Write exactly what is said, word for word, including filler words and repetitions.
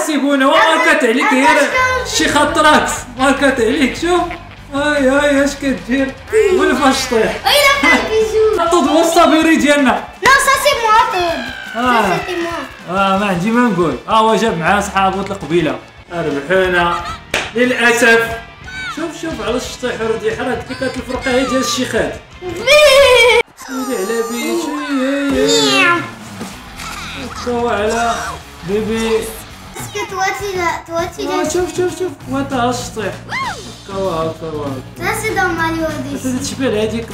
سيبونا ماركات عليك هي شي خطراكس ماركات عليك شوف هاي هاي اش كدير ولا فاش طيح طود هو الصابيري ديالنا نو سا سي موا طود سا سي موا اه ما عندي ما نقول ها هو جاب معاه صحابو القبيله ربحونا للاسف شوف شوف على الشطيح ردي حرا قلت لك هاد الفرقه هي ديال الشيخات سيدي على بيتي هو على بيبي اسكت تواتي لا تواتي لا شوف شوف شوف وانت الشطيح هكا هكا هكا لا سي دو مالي وديس تشبه هذيك